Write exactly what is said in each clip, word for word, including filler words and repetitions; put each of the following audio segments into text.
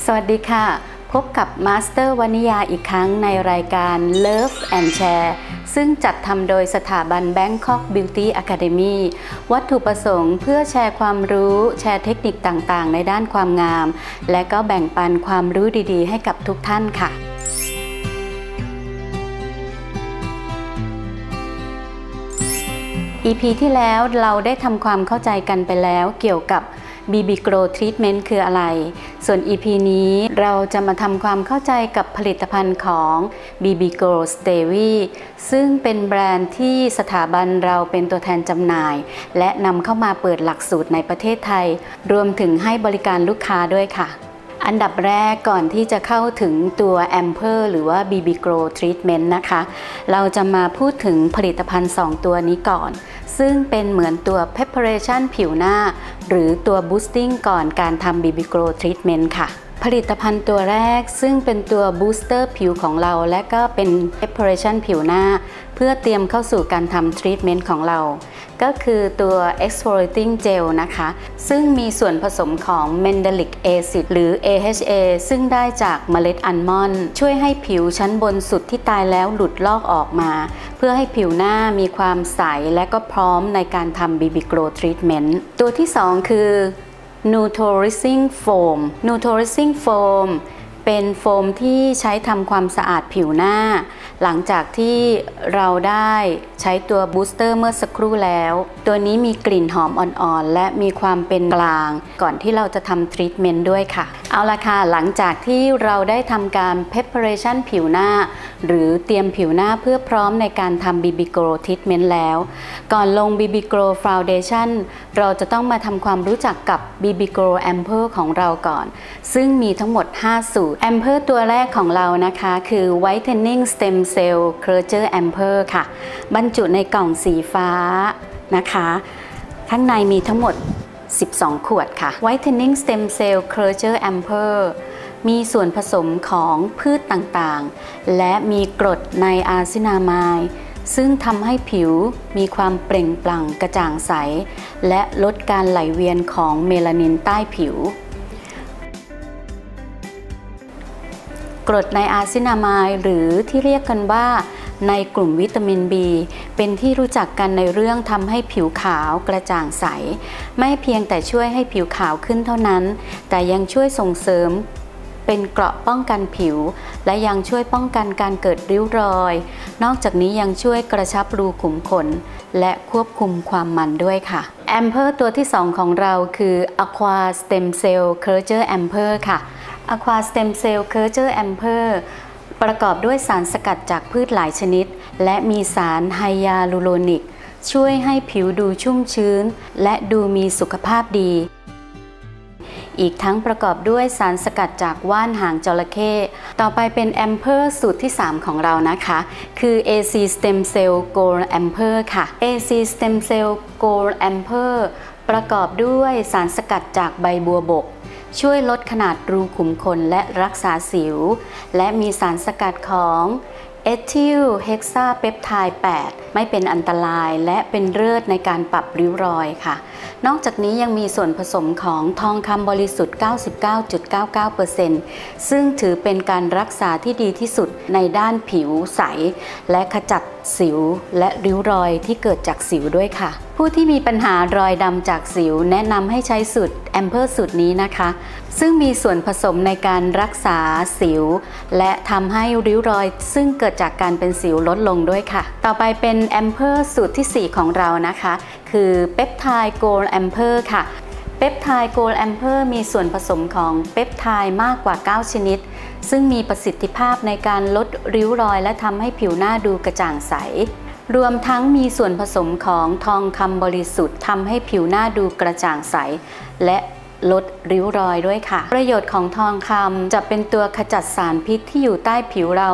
สวัสดีค่ะพบกับมาสเตอร์วนิยาอีกครั้งในรายการ Love and Share ซึ่งจัดทำโดยสถาบัน Bangkok Beauty Academy วัตถุประสงค์เพื่อแชร์ความรู้แชร์เทคนิคต่างๆในด้านความงามและก็แบ่งปันความรู้ดีๆให้กับทุกท่านค่ะ อี พี ที่แล้วเราได้ทำความเข้าใจกันไปแล้วเกี่ยวกับ บี บี Glow Treatment คืออะไรส่วน อี พี นี้เราจะมาทำความเข้าใจกับผลิตภัณฑ์ของ บี บี Glow Stevie ซึ่งเป็นแบรนด์ที่สถาบันเราเป็นตัวแทนจำหน่ายและนำเข้ามาเปิดหลักสูตรในประเทศไทยรวมถึงให้บริการลูกค้าด้วยค่ะอันดับแรกก่อนที่จะเข้าถึงตัว Amper หรือว่า บี บี Glow Treatment นะคะเราจะมาพูดถึงผลิตภัณฑ์สองตัวนี้ก่อนซึ่งเป็นเหมือนตัว Preparation ผิวหน้าหรือตัว Boosting ก่อนการทำ บี บี Glow Treatment ค่ะผลิตภัณฑ์ตัวแรกซึ่งเป็นตัว Booster ผิวของเราและก็เป็น Preparation ผิวหน้าเพื่อเตรียมเข้าสู่การทำ Treatment ของเราก็คือตัว Exfoliating Gel นะคะซึ่งมีส่วนผสมของ Mandelic Acid หรือ เอ เอช เอ ซึ่งได้จากเมล็ดอัลมอนด์ช่วยให้ผิวชั้นบนสุดที่ตายแล้วหลุดลอกออกมาเพื่อให้ผิวหน้ามีความใสและก็พร้อมในการทำ บี บี Glow Treatment ตัวที่สองคือ Neutralizing Foam Neutralizing Foam เป็นโฟมที่ใช้ทำความสะอาดผิวหน้าหลังจากที่เราได้ใช้ตัวบูสเตอร์เมื่อสักครู่แล้วตัวนี้มีกลิ่นหอมอ่อนๆและมีความเป็นกลางก่อนที่เราจะทำทรีทเมนต์ด้วยค่ะเอาละค่ะหลังจากที่เราได้ทำการ preparation ผิวหน้าหรือเตรียมผิวหน้าเพื่อพร้อมในการทำ บี บี Glow Treatment แล้วก่อนลง บี บี Glow Foundation เราจะต้องมาทำความรู้จักกับ บี บี Glow Amper ของเราก่อนซึ่งมีทั้งหมดห้าสูตร Amper ตัวแรกของเรานะคะคือ Whitening Stem Cell Culture Amper ค่ะบรรจุในกล่องสีฟ้านะคะข้างในมีทั้งหมดสิบสองขวดค่ะ Whitening Stem Cell Culture Amper มีส่วนผสมของพืชต่างๆและมีกรดไนอาซินามายด์ซึ่งทำให้ผิวมีความเปล่งปลั่งกระจ่างใสและลดการไหลเวียนของเมลานินใต้ผิวกรดไนอาซินามายด์หรือที่เรียกกันว่าในกลุ่มวิตามิน บี เป็นที่รู้จักกันในเรื่องทำให้ผิวขาวกระจ่างใสไม่เพียงแต่ช่วยให้ผิวขาวขึ้นเท่านั้นแต่ยังช่วยส่งเสริมเป็นเกราะป้องกันผิวและยังช่วยป้องกันการเกิดริ้วรอยนอกจากนี้ยังช่วยกระชับรูขุมขนและควบคุมความมันด้วยค่ะ Amper ตัวที่สองของเราคือ Aqua Stem Cell Culture Amper ค่ะ Aqua Stem Cell Culture Amper ประกอบด้วยสารสกัดจากพืชหลายชนิดและมีสารไฮยาลูโรนิกช่วยให้ผิวดูชุ่มชื้นและดูมีสุขภาพดีอีกทั้งประกอบด้วยสารสกัดจากว่านหางจระเข้ต่อไปเป็น Amper สูตรที่สามของเรานะคะคือ เอ ซี Stem Cell Gold Amper ค่ะ เอ ซี Stem Cell Gold Amper ประกอบด้วยสารสกัดจากใบบัวบกช่วยลดขนาดรูขุมขนและรักษาสิวและมีสารสกัดของเอทิลเฮกซาเปปไทด์แปดไม่เป็นอันตรายและเป็นเลิศในการปรับริ้วรอยค่ะนอกจากนี้ยังมีส่วนผสมของทองคำบริสุทธิ์ เก้าสิบเก้าจุดเก้าเก้าเปอร์เซ็นต์ ซึ่งถือเป็นการรักษาที่ดีที่สุดในด้านผิวใสและขจัดสิวและริ้วรอยที่เกิดจากสิวด้วยค่ะผู้ที่มีปัญหารอยดำจากสิวแนะนำให้ใช้สูตร Amper สูตรนี้นะคะซึ่งมีส่วนผสมในการรักษาสิวและทำให้ริ้วรอยซึ่งเกิดจากการเป็นสิวลดลงด้วยค่ะต่อไปเป็น Amper สูตรที่สี่ของเรานะคะคือ Peptide Gold Amper ค่ะ Peptide Gold Amper มีส่วนผสมของเปปไทด์มากกว่าเก้าชนิดซึ่งมีประสิทธิภาพในการลดริ้วรอยและทำให้ผิวหน้าดูกระจ่างใสรวมทั้งมีส่วนผสมของทองคำบริสุทธิ์ทำให้ผิวหน้าดูกระจ่างใสและลดริ้วรอยด้วยค่ะประโยชน์ของทองคำจะเป็นตัวขจัดสารพิษที่อยู่ใต้ผิวเรา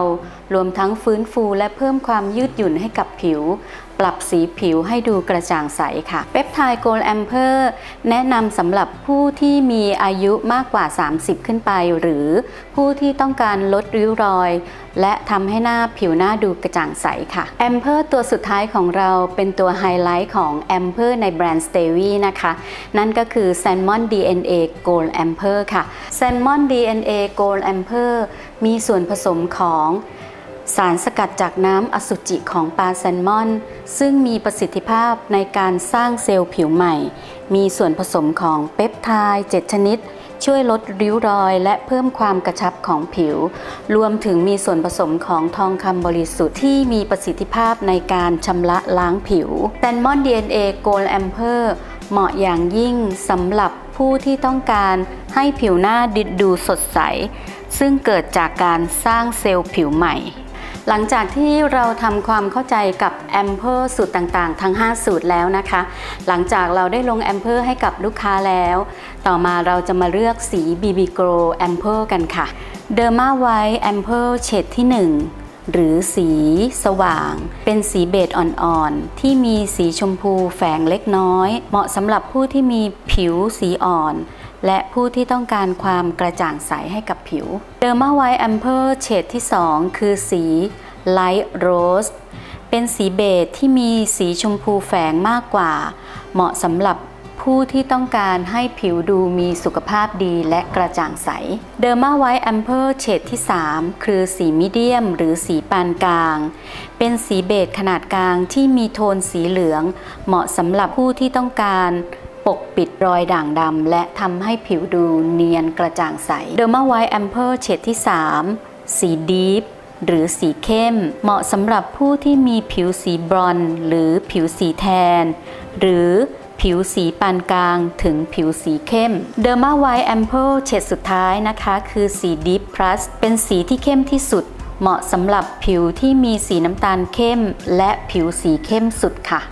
รวมทั้งฟื้นฟูและเพิ่มความยืดหยุ่นให้กับผิวปรับสีผิวให้ดูกระจ่างใสค่ะเปปไทด์โกลด์แอมเพอร์แนะนำสำหรับผู้ที่มีอายุมากกว่าสามสิบขึ้นไปหรือผู้ที่ต้องการลดริ้วรอยและทำให้หน้าผิวหน้าดูกระจ่างใสค่ะแอมเพอร์ตัวสุดท้ายของเราเป็นตัวไฮไลท์ของแอมเพอร์ในแบรนด์ Stevie นะคะนั่นก็คือ Salmon ดี เอ็น เอ Gold Amper ค่ะ Salmon ดี เอ็น เอ Gold Amper มีส่วนผสมของสารสกัดจากน้ำอสุจิของปลาแซลมอนซึ่งมีประสิทธิภาพในการสร้างเซลล์ผิวใหม่มีส่วนผสมของเปปไทด์เจ็ดชนิดช่วยลดริ้วรอยและเพิ่มความกระชับของผิวรวมถึงมีส่วนผสมของทองคำบริสุทธิ์ที่มีประสิทธิภาพในการชำระล้างผิว Salmon ดี เอ็น เอ Gold Amper เหมาะอย่างยิ่งสำหรับผู้ที่ต้องการให้ผิวหน้าดูสดใสซึ่งเกิดจากการสร้างเซลล์ผิวใหม่หลังจากที่เราทำความเข้าใจกับแอมเพอร์สูตรต่างๆทั้งห้าสูตรแล้วนะคะหลังจากเราได้ลงแอมเพอร์ให้กับลูกค้าแล้วต่อมาเราจะมาเลือกสี บี บี Glow Amper กันค่ะ Derma White Amper เฉดที่หนึ่งหรือสีสว่างเป็นสีเบจอ่อนๆที่มีสีชมพูแฝงเล็กน้อยเหมาะสำหรับผู้ที่มีผิวสีอ่อนและผู้ที่ต้องการความกระจ่างใสให้กับผิว Derma White Amper เฉดที่สองคือสี Light Rose เป็นสีเบจที่มีสีชมพูแฝงมากกว่าเหมาะสำหรับผู้ที่ต้องการให้ผิวดูมีสุขภาพดีและกระจ่างใส Derma White Amper เฉดที่สามคือสีมีเดียมหรือสีปานกลางเป็นสีเบจขนาดกลางที่มีโทนสีเหลืองเหมาะสำหรับผู้ที่ต้องการปกปิดรอยด่างดำและทำให้ผิวดูเนียนกระจ่างใส Derma White Amper เฉดที่สามสี Deep หรือสีเข้มเหมาะสำหรับผู้ที่มีผิวสีบรอนซ์หรือผิวสีแทนหรือผิวสีปานกลางถึงผิวสีเข้ม Derma White Amper เฉดสุดท้ายนะคะคือสี Deep Plus เป็นสีที่เข้มที่สุดเหมาะสำหรับผิวที่มีสีน้ำตาลเข้มและผิวสีเข้มสุดค่ะ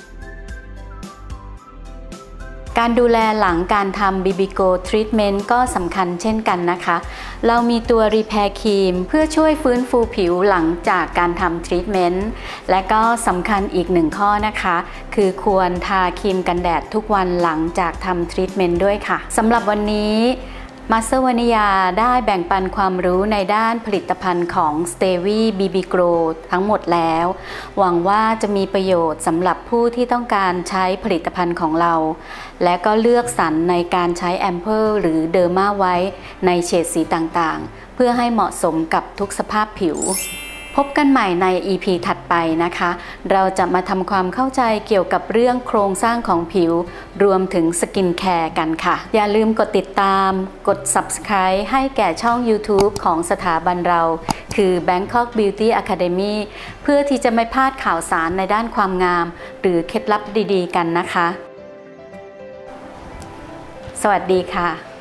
การดูแลหลังการทำ บี บี Glow Treatment ก็สำคัญเช่นกันนะคะเรามีตัว Repair Cream เพื่อช่วยฟื้นฟูผิวหลังจากการทำ Treatment และก็สำคัญอีกหนึ่งข้อนะคะคือควรทาครีมกันแดดทุกวันหลังจากทำ Treatment ด้วยค่ะสำหรับวันนี้มาสเตอร์วนิยาได้แบ่งปันความรู้ในด้านผลิตภัณฑ์ของ Stevie บี บี Glow ทั้งหมดแล้วหวังว่าจะมีประโยชน์สำหรับผู้ที่ต้องการใช้ผลิตภัณฑ์ของเราและก็เลือกสรรในการใช้แอมเพอร์หรือ Derma White ในเฉดสีต่างๆเพื่อให้เหมาะสมกับทุกสภาพผิวพบกันใหม่ใน อี พี ถัดไปนะคะเราจะมาทำความเข้าใจเกี่ยวกับเรื่องโครงสร้างของผิวรวมถึงสกินแคร์กันค่ะอย่าลืมกดติดตามกด ซับสไครบ์ ให้แก่ช่อง ยูทูบ ของสถาบันเราคือ Bangkok Beauty Academy เพื่อที่จะไม่พลาดข่าวสารในด้านความงามหรือเคล็ดลับดีๆกันนะคะสวัสดีค่ะ